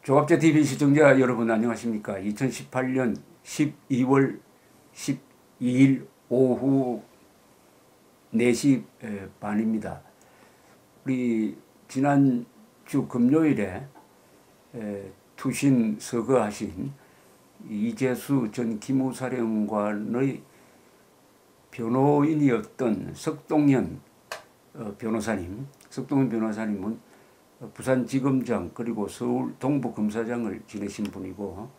조갑제 TV 시청자 여러분 안녕하십니까? 2018년 12월 12일 오후 4시 반입니다. 우리 지난주 금요일에 투신 서거하신 이재수 전 기무사령관의 변호인이었던 석동현 변호사님은 부산지검장 그리고 서울 동부검사장을 지내신 분이고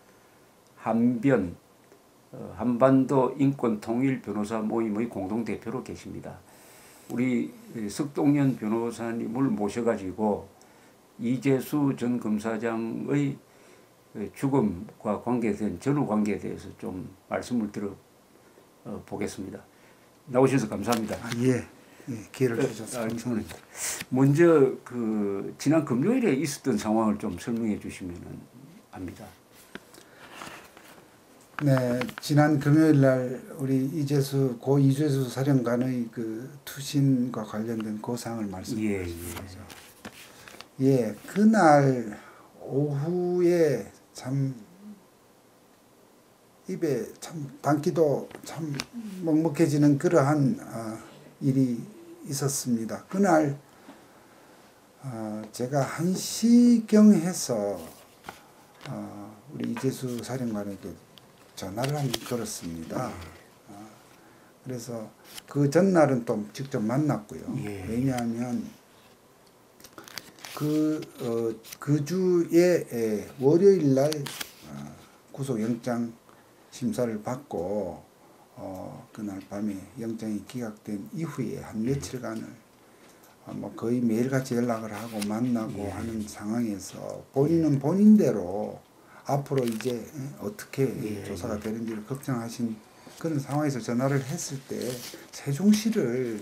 한반도 인권통일 변호사 모임의 공동대표로 계십니다. 우리 석동현 변호사님을 모셔가지고 이재수 전 검사장의 죽음과 관계된 전후 관계에 대해서 좀 말씀을 들어보겠습니다. 나오셔서 감사합니다. 예, 기회를 주셔서 감사합니다. 먼저 지난 금요일에 있었던 상황을 좀 설명해 주시면 합니다. 네, 지난 금요일 날 우리 고 이재수 사령관의 투신과 관련된 사항을 말씀드리겠습니다. 예, 그날 오후에 참 입에 참 담기도 참 먹먹해지는 그러한 일이 있었습니다. 그날 제가 1시경 해서 우리 이재수 사령관에게 전화를 한번 걸었습니다. 그래서 그 전날은 또 직접 만났고요. 왜냐하면 그 주에 월요일 날 구속영장 심사를 받고 그날 밤에 영장이 기각된 이후에 한 며칠간을 거의 매일같이 연락을 하고 만나고 하는 상황에서 본인은 본인대로 앞으로 이제 어떻게 조사가 되는지를 걱정하신 그런 상황에서 전화를 했을 때 세종시를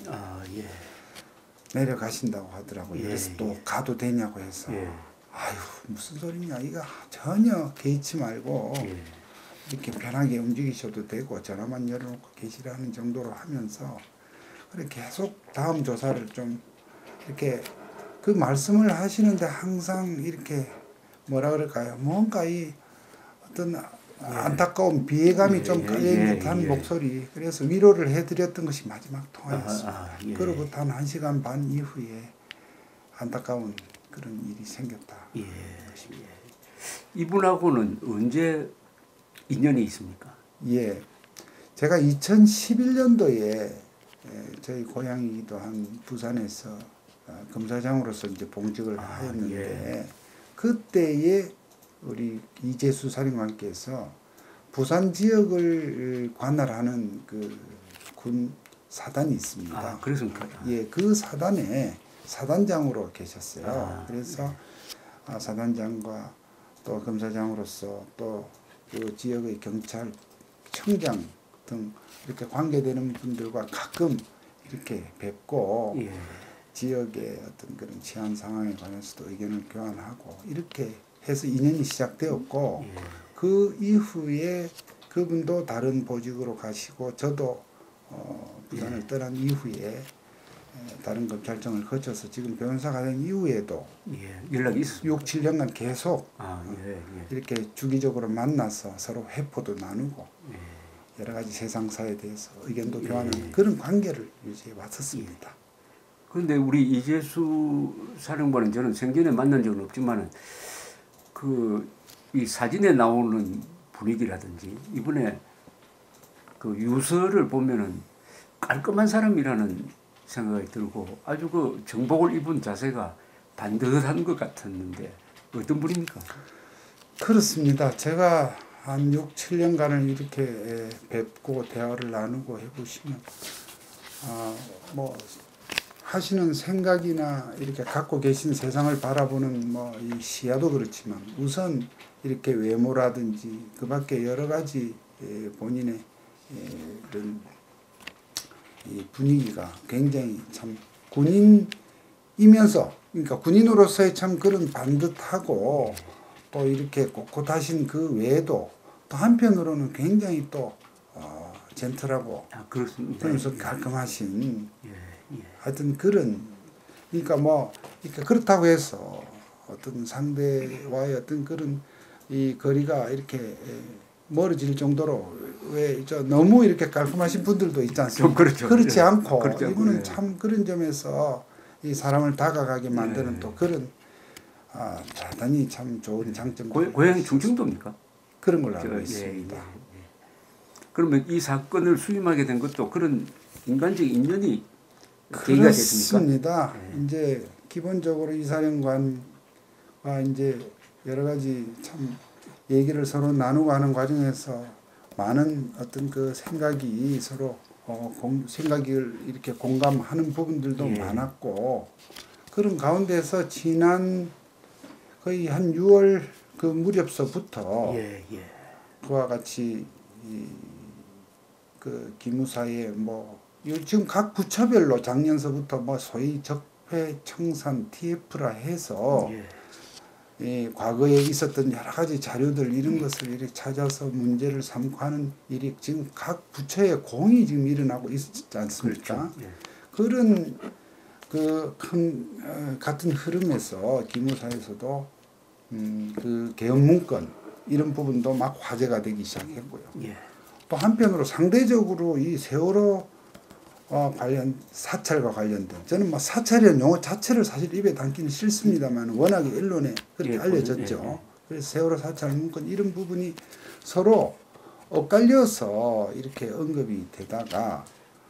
내려가신다고 하더라고요. 그래서 또 가도 되냐고 해서 아유 무슨 소리냐, 이거 전혀 개의치 말고 이렇게 편하게 움직이셔도 되고 전화만 열어놓고 계시라는 정도로 하면서 그래 계속 다음 조사를 좀 이렇게 그 말씀을 하시는데 항상 이렇게 뭐라 그럴까요? 뭔가 이 어떤 안타까운 비애감이 좀 깔려있는 듯한 목소리. 그래서 위로를 해드렸던 것이 마지막 통화였습니다. 그로부터 한 1시간 반 이후에 안타까운 그런 일이 생겼다. 이분하고는 언제 인연이 있습니까? 예, 제가 2011년도에 저희 고향이기도 한 부산에서 검사장으로서 이제 봉직을 하였는데 그때에 우리 이재수 사령관께서 부산 지역을 관할하는 군 사단이 있습니다. 그렇습니까? 예, 그 사단에 사단장으로 계셨어요. 그래서 사단장과 또 검사장으로서 또 그 지역의 경찰청장 등 이렇게 관계되는 분들과 가끔 이렇게 뵙고 지역의 어떤 그런 치안 상황에 관해서도 의견을 교환하고 이렇게 해서 인연이 시작되었고 그 이후에 그분도 다른 보직으로 가시고 저도 부산을 떠난 이후에 다른 검찰청을 거쳐서 지금 변호사가 된 이후에도 연락이 있습니다. 6, 7년간 계속 이렇게 주기적으로 만나서 서로 회포도 나누고 여러 가지 세상사에 대해서 의견도 교환하는 그런 관계를 유지해 왔었습니다. 그런데 우리 이재수 사령관은 저는 생전에 만난 적은 없지만은 이 사진에 나오는 분위기라든지 이번에 유서를 보면은 깔끔한 사람이라는 생각이 들고 아주 정복을 입은 자세가 반듯한 것 같았는데 어떤 분입니까? 그렇습니다. 제가 한 6, 7년간을 이렇게 뵙고 대화를 나누고 해보시면 뭐 하시는 생각이나 이렇게 갖고 계신 세상을 바라보는 이 시야도 그렇지만 우선 이렇게 외모라든지 그 밖에 여러 가지 본인의 이런 이 분위기가 굉장히 참 군인이면서 그러니까 군인으로서의 참 그런 반듯하고 또 이렇게 꼿꼿하신 그 외에도 또 한편으로는 굉장히 또 젠틀하고 그러면서 깔끔하신 하여튼 그런 그러니까 그렇다고 해서 어떤 상대와의 어떤 그런 이 거리가 이렇게 멀어질 정도로 왜 저 너무 이렇게 깔끔하신 분들도 있지 않습니까? 그렇죠. 그렇지 예. 않고 그렇지 않고, 이분은 예. 참 그런 점에서 이 사람을 다가가게 만드는 예. 또 그런 대단히 참 좋은 장점들이 고향이 충청도입니까? 그런 걸로 알고 예, 있습니다. 예, 예. 그러면 이 사건을 수임하게 된 것도 그런 인간적 인연이 계기가 됐습니까? 그렇습니다. 예. 이제 기본적으로 이 사령관과 이제 여러 가지 참 얘기를 서로 나누고 하는 과정에서 많은 어떤 그 생각이 서로 생각을 이렇게 공감하는 부분들도 예. 많았고 그런 가운데서 지난 거의 한 6월 그 무렵서부터 예, 예. 그와 같이 그 기무사의 뭐 지금 각 부처별로 작년서부터 뭐 소위 적폐 청산 TF라 해서 예. 과거에 있었던 여러 가지 자료들 이런 것을 이렇게 찾아서 문제를 삼고 하는 일이 지금 각 부처의 공이 지금 일어나고 있지 않습니까? 그렇죠. 예. 그런 그 큰 같은 흐름에서 기무사에서도 그 개헌 문건 이런 부분도 막 화제가 되기 시작했고요. 예. 또 한편으로 상대적으로 이 세월호 관련 사찰과 관련된 저는 뭐 사찰이라는 용어 자체를 사실 입에 담기는 싫습니다만 워낙에 언론에 그렇게 예, 알려졌죠. 예, 예. 그래서 세월호 사찰 문건 이런 부분이 서로 엇갈려서 이렇게 언급이 되다가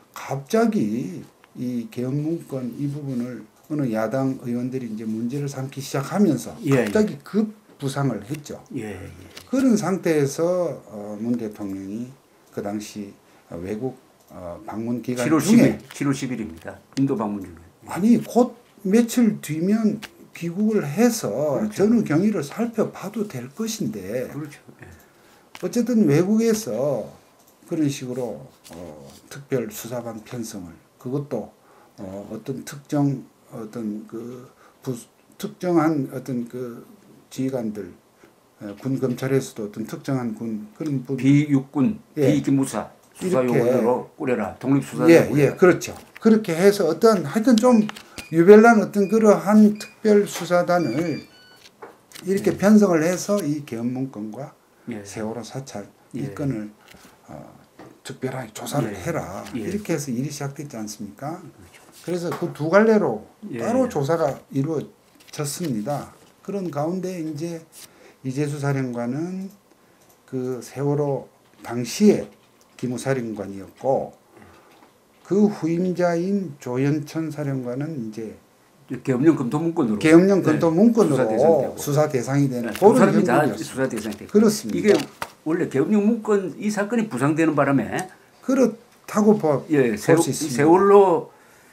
갑자기 이 개헌 문건 이 부분을 어느 야당 의원들이 이제 문제를 삼기 시작하면서 예, 갑자기 급 부상을 했죠. 예, 예. 그런 상태에서 문 대통령이 그 당시 외국 방문 기간 7월 중에 10일, 7월 10일입니다. 인도 방문 중에. 아니 곧 며칠 뒤면 귀국을 해서 그렇죠. 전후 경위를 살펴봐도 될 것인데 그렇죠. 예. 어쨌든 외국에서 그런 식으로 특별 수사관 편성을 그것도 어떤 특정 어떤 그 특정한 어떤 그 지휘관들 군 검찰에서도 어떤 특정한 군 그런 분 비육군, 예. 비기무사 수사 이렇게. 요원으로 꾸려라. 독립수사자 예, 꾸려라. 예, 그렇죠. 그렇게 해서 어떤 하여튼 좀 유별난 어떤 그러한 특별 수사단을 이렇게 편성을 해서 이 개헌 문건과 예. 세월호 사찰 이 예. 건을 특별하게 조사를 예. 해라. 예. 이렇게 해서 일이 시작됐지 않습니까? 그렇죠. 그래서 그 두 갈래로 예. 따로 조사가 이루어졌습니다. 그런 가운데 이제 이재수 사령관은 그 세월호 당시에 기무사령관이었고 그 후임자인 조현천 사령관은 이제 계엄령 검토 문건으로 계엄령 검토 문건으로 수사 대상이 되고. 수사 대상이 되는 두 그런 사람이 다 형국이었습니다. 수사 대상이 되고. 그렇습니다. 이게 원래 계엄령 문건 이 사건이 부상되는 바람에 그렇다고 볼 수 있습니다. 세월로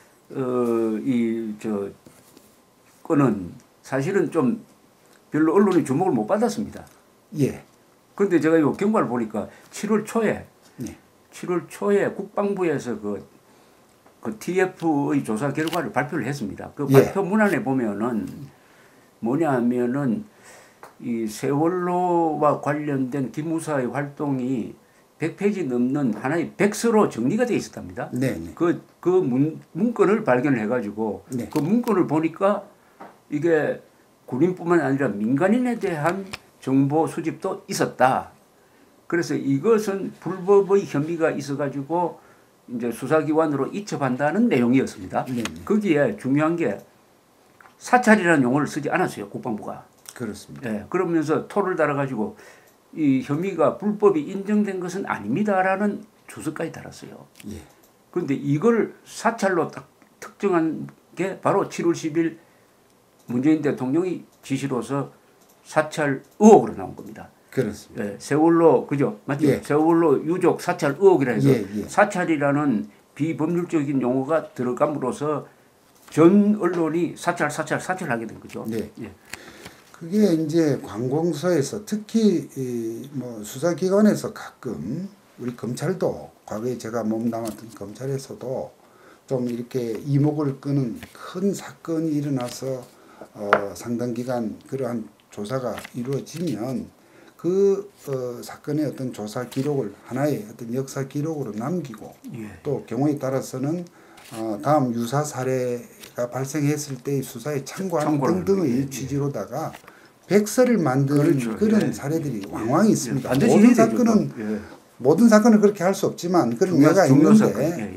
이 저 건은 사실은 좀 별로 언론이 주목을 못 받았습니다. 예. 그런데 제가 이 경과를 보니까 7월 초에 네. 7월 초에 국방부에서 그 TF의 조사 결과를 발표를 했습니다. 그 예. 발표 문안에 보면은 뭐냐면은 이 세월로와 관련된 기무사의 활동이 100페이지 넘는 하나의 백서로 정리가 되어 있었답니다. 네, 네. 그 문건을 발견을 해가지고 네. 그 문건을 보니까 이게 군인뿐만 아니라 민간인에 대한 정보 수집도 있었다. 그래서 이것은 불법의 혐의가 있어가지고 이제 수사기관으로 이첩한다는 내용이었습니다. 네, 네. 거기에 중요한 게 사찰이라는 용어를 쓰지 않았어요, 국방부가. 그렇습니다. 예, 그러면서 토를 달아가지고 이 혐의가 불법이 인정된 것은 아닙니다라는 주석까지 달았어요. 예. 그런데 이걸 사찰로 딱 특정한 게 바로 7월 10일 문재인 대통령이 지시로서 사찰 의혹으로 나온 겁니다. 그렇습니다. 예, 세월로 그죠? 맞죠? 예. 세월로 유족 사찰 의혹이라 해서 예, 예. 사찰이라는 비법률적인 용어가 들어감으로써 전 언론이 사찰하게 된 거죠. 네. 예. 그게 이제 관공서에서 특히 뭐 수사기관에서 가끔 우리 검찰도 과거에 제가 몸담았던 검찰에서도 좀 이렇게 이목을 끄는 큰 사건이 일어나서 상당 기간 그러한 조사가 이루어지면 그 사건의 어떤 조사 기록을 하나의 어떤 역사 기록으로 남기고 예. 또 경우에 따라서는 다음 유사 사례가 발생했을 때의 수사에 참고하는 참고를, 등등의 예. 취지로다가 백서를 만드는 그렇죠. 그런 예. 사례들이 왕왕 있습니다. 반드시 모든 해야 되죠, 사건은 또. 예. 모든 사건은 그렇게 할 수 없지만 그런 예가 중요 있는데 사건. 예, 예.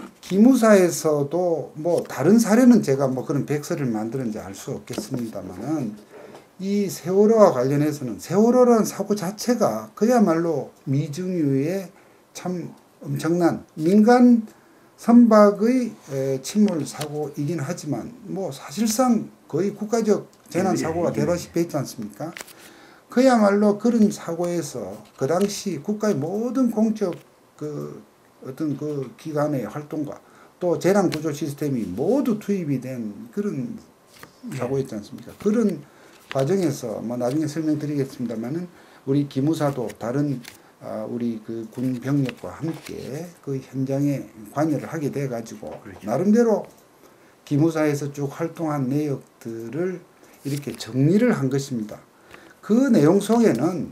기무사에서도 뭐 다른 사례는 제가 뭐 그런 백서를 만드는지 알 수 없겠습니다만은 이 세월호와 관련해서는 세월호라는 사고 자체가 그야말로 미증유의 참 엄청난 민간 선박의 침몰 사고이긴 하지만 뭐 사실상 거의 국가적 재난 사고가 되다시피 했지 않습니까? 그야말로 그런 사고에서 그 당시 국가의 모든 공적 그 어떤 그 기관의 활동과 또 재난 구조 시스템이 모두 투입이 된 그런 사고였지 않습니까? 그런 과정에서 뭐 나중에 설명드리겠습니다만은 우리 기무사도 다른 우리 그 군 병력과 함께 그 현장에 관여를 하게 돼 가지고 그렇죠. 나름대로 기무사에서 쭉 활동한 내역들을 이렇게 정리를 한 것입니다. 그 내용 속에는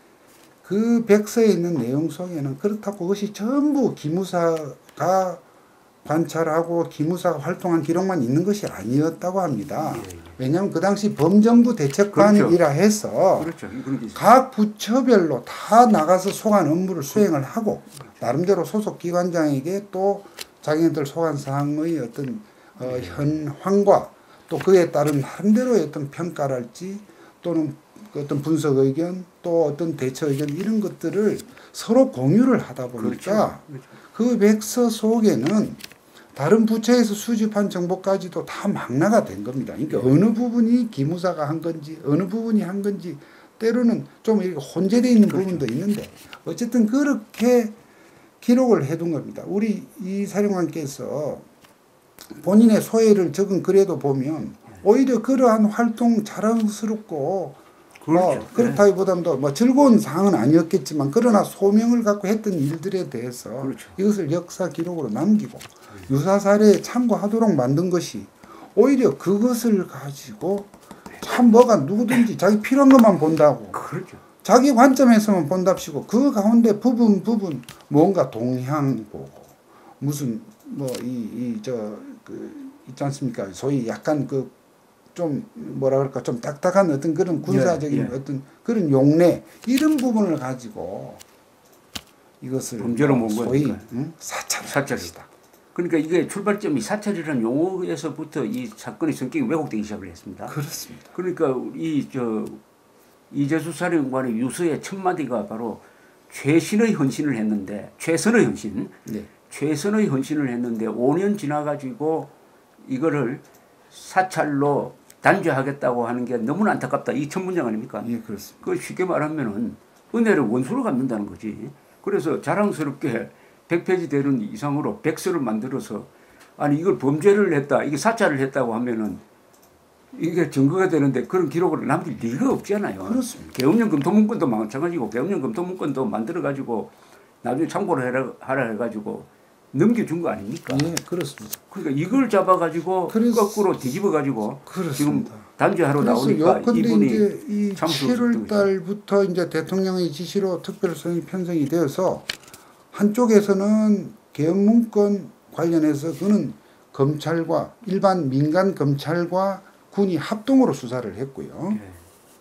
그 백서에 있는 내용 속에는 그렇다고 그것이 전부 기무사가 관찰하고 기무사가 활동한 기록만 있는 것이 아니었다고 합니다. 왜냐하면 그 당시 범정부 대책관이라 해서 그렇죠. 그런 게 있어요. 각 부처별로 다 나가서 소관 업무를 수행을 하고 나름대로 소속 기관장에게 또 자기네들 소관 사항의 어떤 현황과 또 그에 따른 나름대로의 어떤 평가랄지 또는 어떤 분석 의견 또 어떤 대처 의견 이런 것들을 서로 공유를 하다 보니까 그렇죠. 그 백서 속에는 다른 부처에서 수집한 정보까지도 다 망라가 된 겁니다. 그러니까 어느 부분이 기무사가 한 건지 어느 부분이 한 건지 때로는 좀 이렇게 혼재되어 있는 부분도 있는데 어쨌든 그렇게 기록을 해둔 겁니다. 우리 이 사령관께서 본인의 소회를 적은 글에도 보면 오히려 그러한 활동 자랑스럽고 뭐 그렇다기보다도 뭐 즐거운 상황은 아니었겠지만 그러나 소명을 갖고 했던 일들에 대해서 그렇죠. 이것을 역사 기록으로 남기고 유사 사례에 참고하도록 만든 것이 오히려 그것을 가지고 참 뭐가 누구든지 자기 필요한 것만 본다고 그렇죠. 자기 관점에서만 본답시고 그 가운데 부분 뭔가 동향 보고 무슨 뭐 있지 않습니까? 소위 약간 그 좀 뭐라 그럴까 좀 딱딱한 어떤 그런 군사적인 어떤 그런 용례 이런 부분을 가지고 이것을 범죄로 본 소위 거니까. 사찰이다. 그러니까 이게 출발점이 사찰이라는 용어에서부터 이 사건의 성격이 왜곡되기 시작을 했습니다. 그렇습니다. 그러니까 이재수 사령관의 유서의 첫 마디가 바로 최선의 헌신을 했는데 최선의 헌신, 네. 최선의 헌신을 했는데 5년 지나가지고 이거를 사찰로 단죄하겠다고 하는 게 너무나 안타깝다. 이 첫 문장 아닙니까? 예, 그렇습니다. 그 쉽게 말하면은 은혜를 원수로 갚는다는 거지. 그래서 자랑스럽게 100페이지 되는 이상으로 백서를 만들어서 아니 이걸 범죄를 했다, 이게 사찰을 했다고 하면은 이게 증거가 되는데 그런 기록을 남길 리가 없잖아요. 그렇습니다. 계엄령 검토문건도 마찬가지고 계엄령 검토문건도 만들어가지고 나중에 참고를 하라 해가지고 넘겨준 거 아닙니까? 예, 그렇습니다. 그러니까 이걸 잡아가지고 거꾸로 뒤집어가지고 지금 단죄하러 나오니까 이분이 이제 이 참 7월 달부터 이제 대통령의 지시로 특별성이 편성이 되어서 한쪽에서는 계엄문건 관련해서 그는 검찰과 일반 민간 검찰과 군이 합동으로 수사를 했고요. 예.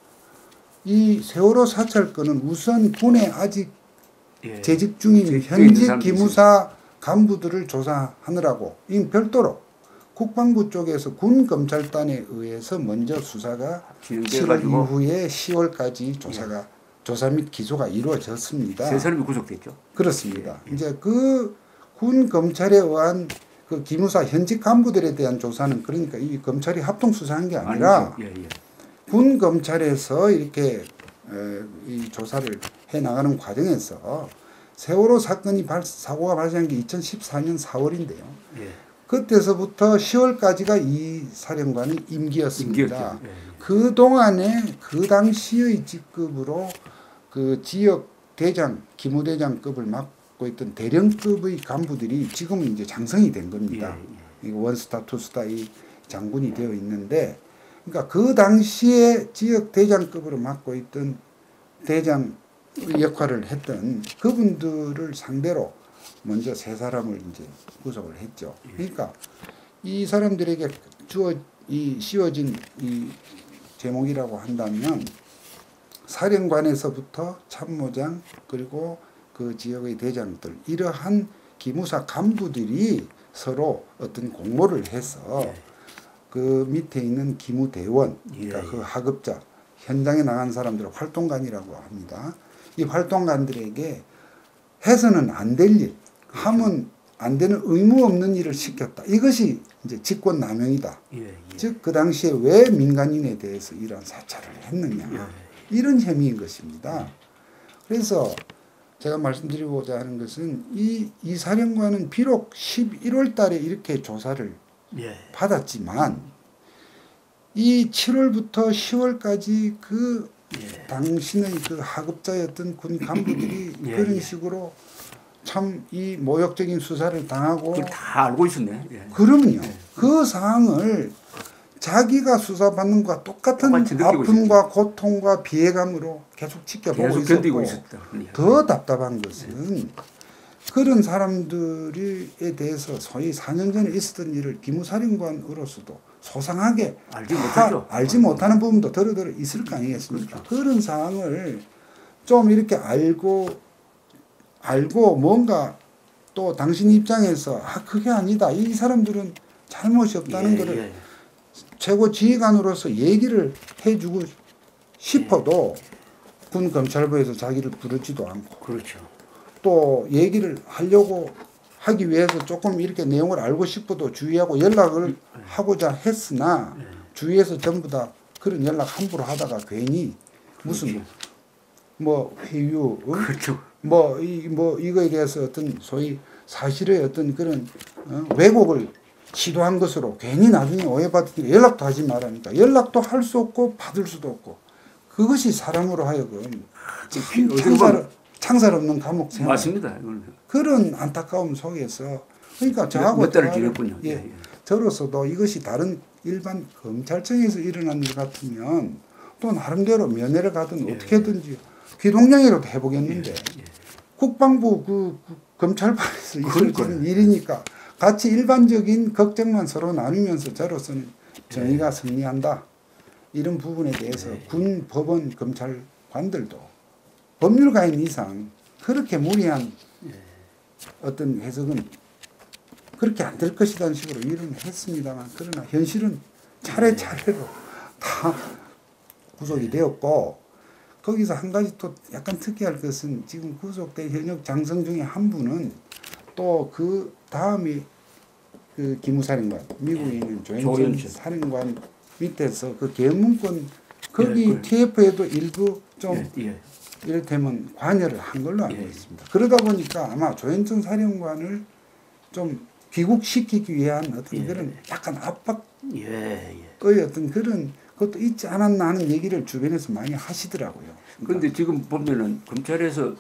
이 세월호 사찰건은 우선 군에 아직 예. 재직 중인 현직 기무사 간부들을 조사하느라고 이 별도로 국방부 쪽에서 군 검찰단에 의해서 먼저 수사가 7월 이후에 10월까지 조사 및 기소가 이루어졌습니다. 세 사람이 구속됐죠. 그렇습니다. 이제 그 군 검찰에 의한 그 기무사 현직 간부들에 대한 조사는 그러니까 이 검찰이 합동 수사한 게 아니라 군 검찰에서 이렇게 이 조사를 해 나가는 과정에서 세월호 사고가 발생한 게 2014년 4월인데요. 그때서부터 10월까지가 이 사령관의 임기였습니다. 그 동안에 그 당시의 직급으로 그 지역 대장, 기무대장급을 맡고 있던 대령급의 간부들이 지금은 이제 장성이 된 겁니다. 원스타, 투스타 이 장군이 되어 있는데, 그러니까 그 당시에 지역 대장급으로 맡고 있던 대장 역할을 했던 그분들을 상대로 먼저 3사람을 이제 구속을 했죠. 그러니까 이 사람들에게 씌워진 이 제목이라고 한다면 사령관에서부터 참모장 그리고 그 지역의 대장들 이러한 기무사 간부들이 서로 어떤 공모를 해서 그 밑에 있는 기무대원 그러니까 그 하급자 현장에 나간 사람들을 활동관이라고 합니다. 이 활동관들에게 해서는 안 될 일, 하면 안 되는 의무 없는 일을 시켰다. 이것이 이제 직권남용이다. 즉 그 당시에 왜 민간인에 대해서 이러한 사찰을 했느냐. 이런 혐의인 것입니다. 그래서 제가 말씀드리고자 하는 것은 이 사령관은 비록 11월 달에 이렇게 조사를 받았지만 이 7월부터 10월까지 그 당신의 그 하급자였던 군 간부들이 그런 식으로 참 이 모욕적인 수사를 당하고 다 알고 있었네. 그러면요. 그 상황을 자기가 수사받는 것과 똑같은 아픔과 고통과 비애감으로 계속 지켜보고 견디고 있었고 더 답답한 것은 그런 사람들에 대해서 소위 4년 전에 있었던 일을 기무사령관으로서도 소상하게 알지 못하는 부분도 더러더러 있을 거 아니겠습니까? 그렇죠. 그런 상황을 좀 이렇게 알고 뭔가 또 당신 입장에서 그게 아니다. 이 사람들은 잘못이 없다는 것을 최고 지휘관으로서 얘기를 해주고 싶어도 군 검찰부에서 자기를 부르지도 않고 그렇죠. 또 얘기를 하려고 하기 위해서 조금 이렇게 내용을 알고 싶어도 주위하고 연락을 하고자 했으나 주위에서 전부 다 그런 연락 함부로 하다가 괜히 무슨 뭐 회유 그렇죠. 이거에 대해서 어떤 소위 사실의 어떤 그런 왜곡을 시도한 것으로 괜히 나중에 오해받기 연락도 하지 말라니까 연락도 할 수 없고 받을 수도 없고 그것이 사람으로 하여금 창살 없는 감옥 생활 맞습니다. 그런 안타까움 속에서 그러니까 저하고 몇 달을 지냈군요. 저로서도 이것이 다른 일반 검찰청에서 일어난 일 같으면 또 나름대로 면회를 가든 어떻게든지 귀동냥이라도 해보겠는데 국방부 그 검찰반에서 있어지는 일이니까 같이 일반적인 걱정만 서로 나누면서 저로서는 정의가 승리한다. 이런 부분에 대해서 군, 법원, 검찰관들도 법률가인 이상 그렇게 무리한 어떤 해석은 그렇게 안 될 것이라는 식으로 일은 했습니다만 그러나 현실은 차례차례로 다 구속이 되었고 거기서 한 가지 또 약간 특이할 것은 지금 구속된 현역 장성 중에 한 분은 또 그 다음에 그 기무사령관 미국에 있는 조현천 사령관 밑에서 그 계엄문건 거기 TF에도 일부 좀 이를테면 관여를 한 걸로 알고 있습니다. 그러다 보니까 아마 조현천 사령관을 좀 귀국시키기 위한 어떤 그런 약간 압박의 어떤 그런 것도 있지 않았나 하는 얘기를 주변에서 많이 하시더라고요. 그런데 지금 보면은 검찰에서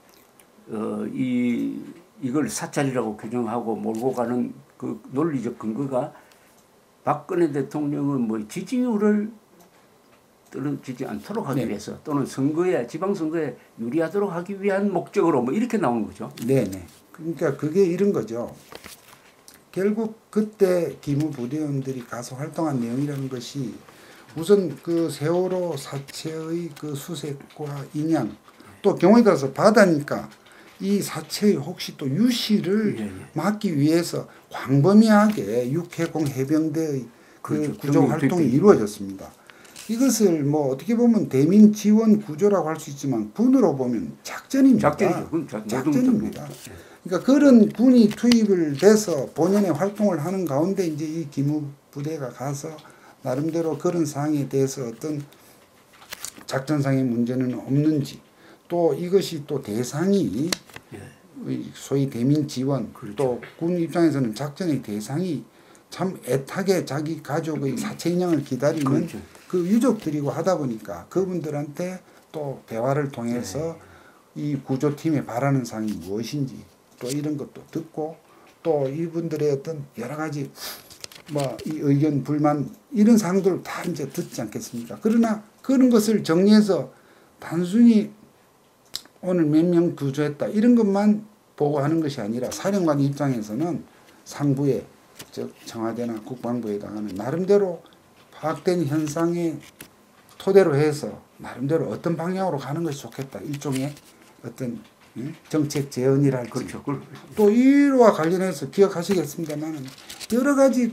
이걸 사찰이라고 규정하고 몰고 가는 그 논리적 근거가 박근혜 대통령은 뭐 지지율을 떨어지지 않도록 하기 위해서 또는 지방선거에 유리하도록 하기 위한 목적으로 뭐 이렇게 나오는 거죠. 네네. 그러니까 그게 이런 거죠. 결국 그때 기무부대원들이 가서 활동한 내용이라는 것이 우선 그 세월호 사체의 그 수색과 인양 또 경우에 따라서 바다니까 이 사체의 혹시 또 유실을 막기 위해서 광범위하게 육해공 해병대의 그 구조 활동이 이루어졌습니다. 이것을 뭐 어떻게 보면 대민 지원 구조라고 할 수 있지만 군으로 보면 작전입니다. 작전입니다. 그러니까 그런 군이 투입을 돼서 본연의 활동을 하는 가운데 이제 이 기무부대가 가서 나름대로 그런 사항에 대해서 어떤 작전상의 문제는 없는지 또 이것이 또 대상이 소위 대민 지원 또 군 입장에서는 작전의 대상이 참 애타게 자기 가족의 사체 인양을 기다리는 그 유족들이고 하다 보니까 그분들한테 또 대화를 통해서 이 구조팀에 바라는 사항이 무엇인지 또 이런 것도 듣고 또 이분들의 어떤 여러 가지 뭐 이 의견 불만 이런 사항들을 다 이제 듣지 않겠습니까? 그러나 그런 것을 정리해서 단순히 오늘 몇 명 구조했다 이런 것만 보고하는 것이 아니라 사령관 입장에서는 상부에 즉 청와대나 국방부에다가는 나름대로 파악된 현상에 토대로 해서 나름대로 어떤 방향으로 가는 것이 좋겠다. 일종의 어떤 정책 제언이랄지. 그렇죠. 또 이와 관련해서 기억하시겠습니다만 여러 가지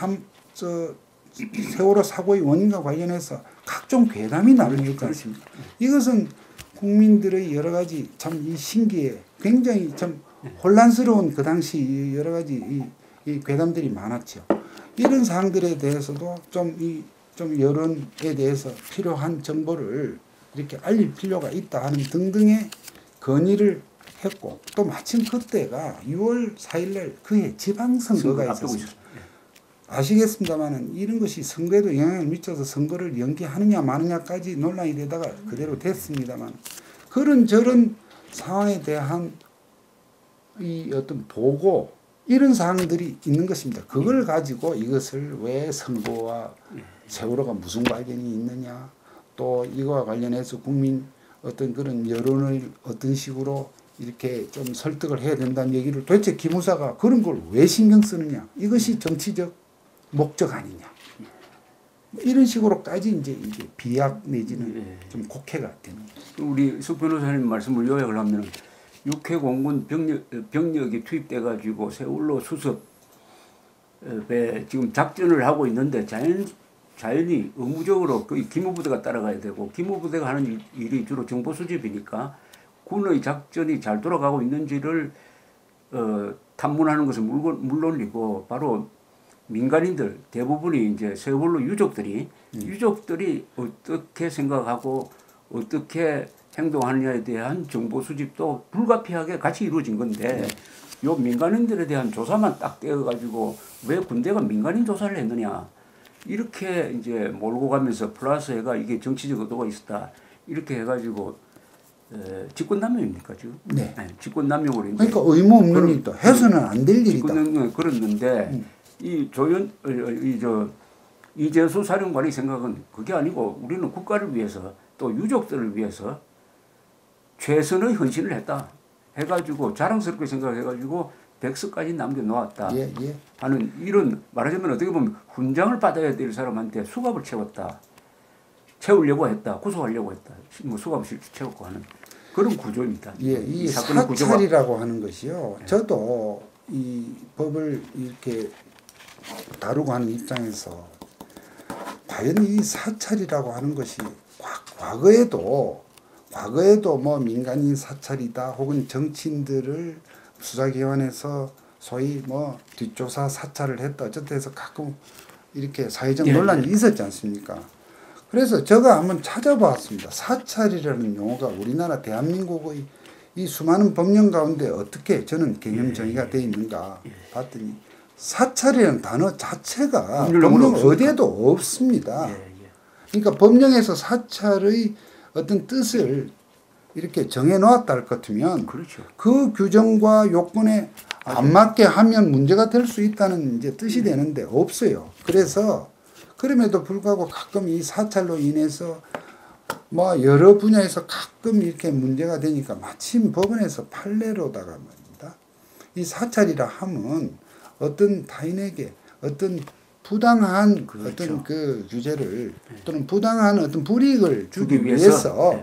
세월호 사고의 원인과 관련해서 각종 괴담이 나오고 있지 않습니까? 이것은 국민들의 여러 가지 참 이 신기해 굉장히 참 혼란스러운 그 당시 여러 가지 이 괴담들이 많았죠. 이런 사항들에 대해서도 좀 여론에 대해서 필요한 정보를 이렇게 알릴 필요가 있다 하는 등등의 건의를 했고 또 마침 그때가 6월 4일 날 그해 지방선거가 있었습니다. 아시겠습니다만은 이런 것이 선거에도 영향을 미쳐서 선거를 연기하느냐 마느냐까지 논란이 되다가 그대로 됐습니다만 그런저런 상황에 대한 이 어떤 보고 이런 사항들이 있는 것입니다. 그걸 가지고 이것을 왜 선거와 세월호가 무슨 관련이 있느냐 또 이거와 관련해서 국민 어떤 그런 여론을 어떤 식으로 이렇게 좀 설득을 해야 된다는 얘기를 도대체 기무사가 그런 걸 왜 신경 쓰느냐 이것이 정치적 목적 아니냐 이런 식으로까지 이제 이게 비약 내지는 좀 곡해가 되는 거죠. 우리 수 변호사님 말씀을 요약을 하면 육해 공군 병력이 투입돼 가지고 세월호 수습에 지금 작전을 하고 있는데 자연히 의무적으로 그 기무부대가 따라가야 되고 기무부대가 하는 일이 주로 정보 수집이니까 군의 작전이 잘 돌아가고 있는지를 탐문하는 것은 물론이고 바로 민간인들 대부분이 이제 세월호 유족들이 어떻게 생각하고 어떻게 행동하느냐에 대한 정보 수집도 불가피하게 같이 이루어진 건데 요 민간인들에 대한 조사만 딱 떼어가지고 왜 군대가 민간인 조사를 했느냐 이렇게 이제 몰고 가면서 플러스 해가 이게 정치적 의도가 있었다 이렇게 해가지고 직권남용입니까 지금? 네. 직권남용으로 이제 그러니까 의무 없는 일도 해서는 안 될 일이다. 직권남용 그랬는데 이재수 사령관의 생각은 그게 아니고 우리는 국가를 위해서 또 유족들을 위해서 최선의 헌신을 했다 해가지고 자랑스럽게 생각해가지고 백서까지 남겨놓았다 하는 이런 말하자면 어떻게 보면 훈장을 받아야 될 사람한테 수갑을 채우려고 했다 구속하려고 했다 뭐 수갑을 채웠고 하는 그런 구조입니다. 이 사찰이라고 하는 것이요. 저도 이 법을 이렇게 다루고 하는 입장에서 과연 이 사찰이라고 하는 것이 과거에도 뭐 민간인 사찰이다 혹은 정치인들을 수사기관에서 소위 뭐 뒷조사 사찰을 했다 어쨌든 해서 가끔 이렇게 사회적 논란이 있었지 않습니까? 그래서 제가 한번 찾아봤습니다. 사찰이라는 용어가 우리나라 대한민국의 이 수많은 법령 가운데 어떻게 저는 개념 정의가 되어 있는가 봤더니 사찰이라는 단어 자체가 법령 어디에도 없습니다. 그러니까 법령에서 사찰의 어떤 뜻을 이렇게 정해놓았다 할 것 같으면 그렇죠. 그 규정과 요건에 안 맞게 하면 문제가 될 수 있다는 이제 뜻이 되는데 없어요. 그래서 그럼에도 불구하고 가끔 이 사찰로 인해서 뭐 여러 분야에서 가끔 이렇게 문제가 되니까 마침 법원에서 판례로다가 말입니다. 이 사찰이라 함은 어떤 타인에게 어떤 부당한 어떤 그 규제를 또는 부당한 어떤 불이익을 주기 위해서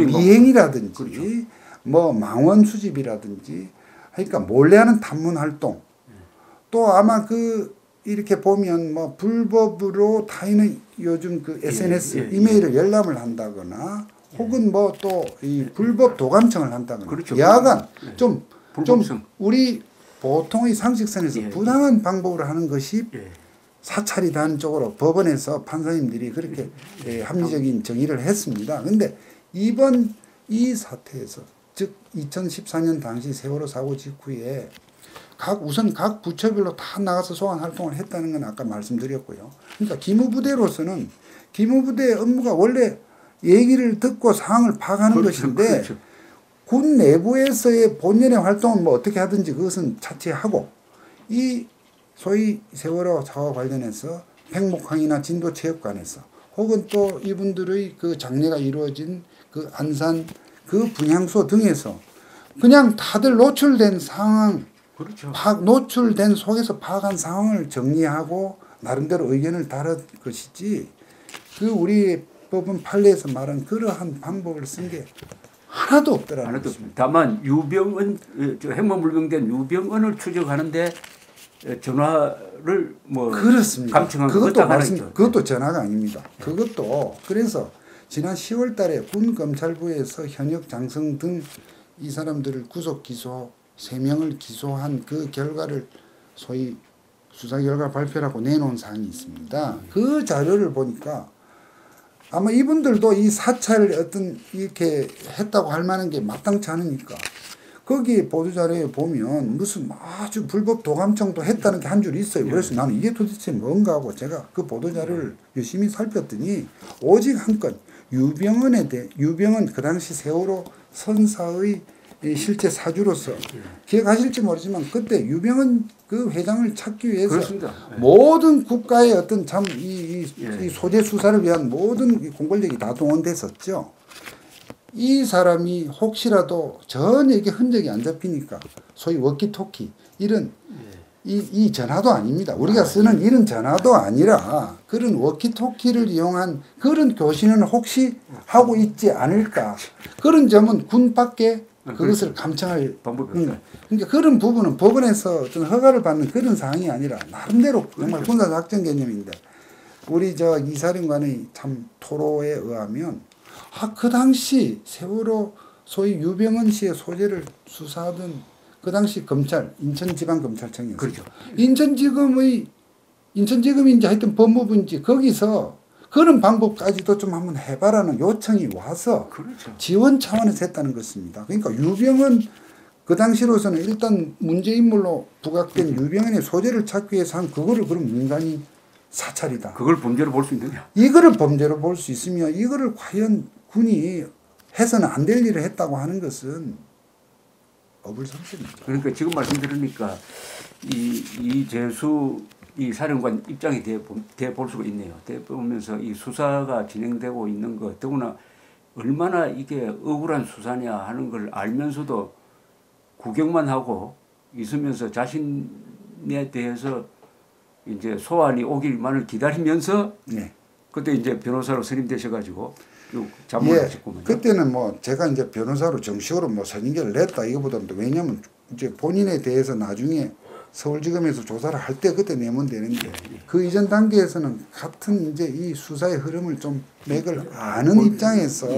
미행이라든지 뭐 망원 수집이라든지 그러니까 몰래 하는 탐문 활동 또 아마 이렇게 보면 뭐 불법으로 타인의 요즘 그 SNS 이메일을 열람을 한다거나 혹은 뭐 또 이 불법 도감청을 한다거나 그렇죠. 야간 좀 우리 보통의 상식선에서 부당한 방법으로 하는 것이 사찰이라는 쪽으로 법원에서 판사님들이 그렇게 합리적인 정의를 했습니다. 그런데 이번 이 사태에서 즉 2014년 당시 세월호 사고 직후에 우선 각 부처별로 다 나가서 소환 활동을 했다는 건 아까 말씀드렸고요. 그러니까 기무부대로서는 기무부대의 업무가 원래 얘기를 듣고 상황을 파악하는 것인데 군 내부에서의 본연의 활동은 뭐 어떻게 하든지 그것은 차치하고 이 소위 세월호 사고와 관련해서 팽목항이나 진도체육관에서 혹은 또 이분들의 그 장례가 이루어진 그 안산 그 분향소 등에서 그냥 다들 노출된 상황, 그렇죠. 노출된 속에서 파악한 상황을 정리하고 나름대로 의견을 다른 것이지 그 우리 법원 판례에서 말한 그러한 방법을 쓴 게 하나도 없더라는 하나도 것입니다. 다만 유병은 행방불명된 유병언을 추적하는데 전화를 뭐 그렇습니다. 감청한 그것도 말씀, 그것도 전화가 아닙니다. 그것도 그래서 지난 10월달에 군 검찰부에서 현역 장성 등 이 사람들을 구속 기소 3명을 기소한 그 결과를 소위 수사 결과 발표라고 내놓은 사항이 있습니다. 그 자료를 보니까 아마 이분들도 이 사찰을 어떤 이렇게 했다고 할 만한 게 마땅치 않으니까 거기 보도자료에 보면 무슨 아주 불법 도감청도 했다는 게 한 줄 있어요. 그래서 나는 이게 도대체 뭔가 하고 제가 그 보도자료를 열심히 살폈더니 오직 한 건 유병은 그 당시 세월호 선사의 실제 사주로서 기억하실지 모르지만 그때 유병은 그 회장을 찾기 위해서 그렇습니다. 모든 국가의 어떤 이 소재 수사를 위한 모든 공권력이 다 동원됐었죠. 이 사람이 혹시라도 전혀 이게 흔적이 안 잡히니까 소위 워키토키 이런 이 전화도 아닙니다. 우리가 쓰는 이런 전화도 아니라 그런 워키토키를 이용한 그런 교신은 혹시 하고 있지 않을까. 그런 점은 군 밖에 그것을 감청할 방법이 없다. 그러니까 그런 부분은 법원에서 어떤 허가를 받는 그런 사항이 아니라 나름대로 정말 군사작전 개념인데 우리 이사령관의 참 토로에 의하면 그 당시 세월호 소위 유병헌 씨의 소재를 수사하던 그 당시 검찰 인천지방검찰청이었어요. 그렇죠. 인천지검인지 하여튼 법무부인지 거기서 그런 방법까지도 좀 한번 해봐라는 요청이 와서 그렇죠. 지원 차원에서 했다는 것입니다. 그러니까 유병헌 그 당시로서는 일단 문제인물로 부각된 유병헌의 소재를 찾기 위해서 한 그거를 그럼 민간인 사찰이다. 그걸 범죄로 볼 수 있느냐? 이거를 범죄로 볼 수 있으며 이거를 과연 군이 해서는 안 될 일을 했다고 하는 것은 어불성설입니다. 그러니까 지금 말씀 들으니까 이재수 이 사령관 입장에 대해 볼 수가 있네요. 대해 보면서 이 수사가 진행되고 있는 것, 더구나 얼마나 이게 억울한 수사냐 하는 걸 알면서도 구경만 하고 있으면서 자신에 대해서 이제 소환이 오길만을 기다리면서 네. 그때 이제 변호사로 선임되셔가지고 자문을 하셨구만요. 그때는 뭐 제가 이제 변호사로 정식으로 뭐 선임계를 냈다 이거보다도 왜냐하면 이제 본인에 대해서 나중에 서울지검에서 조사를 할 때 그때 내면 되는데 그 이전 단계에서는 같은 이제 이 수사의 흐름을 좀 맥을 아는 입장에서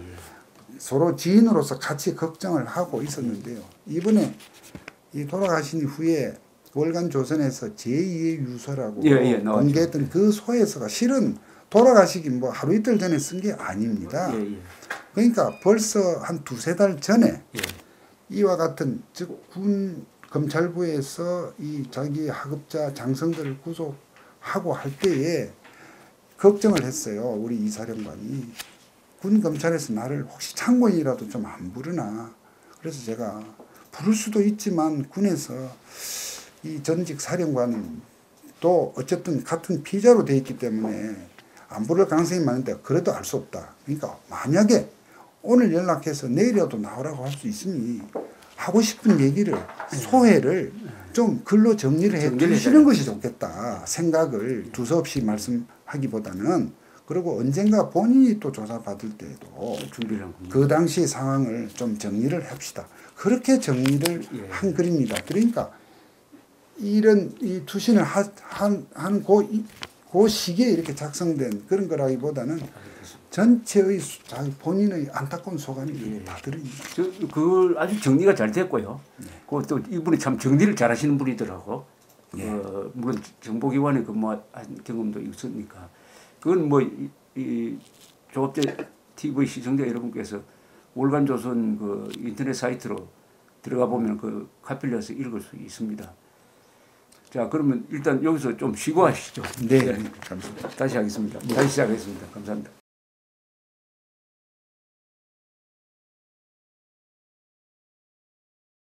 서로 지인으로서 같이 걱정을 하고 있었는데요. 이번에 이 돌아가신 후에 월간 조선에서 제2의 유서라고 공개했던 그 소에서가 실은 돌아가시기 뭐 하루 이틀 전에 쓴 게 아닙니다. 그러니까 벌써 한 두세 달 전에 이와 같은 즉 군 검찰부에서 이 자기 하급자 장성들을 구속하고 할 때에 걱정을 했어요. 우리 이사령관이 군 검찰에서 나를 혹시 참고인이라도 좀 안 부르나. 그래서 제가 부를 수도 있지만 군에서 이 전직 사령관은 또 어쨌든 같은 피자로 돼 있기 때문에 안 부를 가능성이 많은데 그래도 알 수 없다. 그러니까 만약에 오늘 연락해서 내일이라도 나오라고 할 수 있으니 하고 싶은 얘기를 소회를 좀 글로 정리를 해 주시는 것이 좋겠다. 생각을 두서없이 말씀하기보다는 그리고 언젠가 본인이 또 조사받을 때에도 그 당시 상황을 좀 정리를 합시다. 그렇게 정리를 한 글입니다. 그러니까 이런 이 투신을 한 그 시기에 이렇게 작성된 그런 거라기보다는 전체의 본인의 안타까운 소감이 다 들어있습니다. 그걸 아주 정리가 잘 됐고요. 그것도 이분이 참 정리를 잘하시는 분이더라고. 물론 정보기관에 근무한 경험도 있으니까. 그건 뭐 이 조합제 TV 시청자 여러분께서 월간조선 그 인터넷 사이트로 들어가 보면 그 카필러서 읽을 수 있습니다. 자, 그러면 일단 여기서 좀 쉬고 하시죠. 네, 감사합니다. 다시 하겠습니다. 다시 시작하겠습니다. 감사합니다.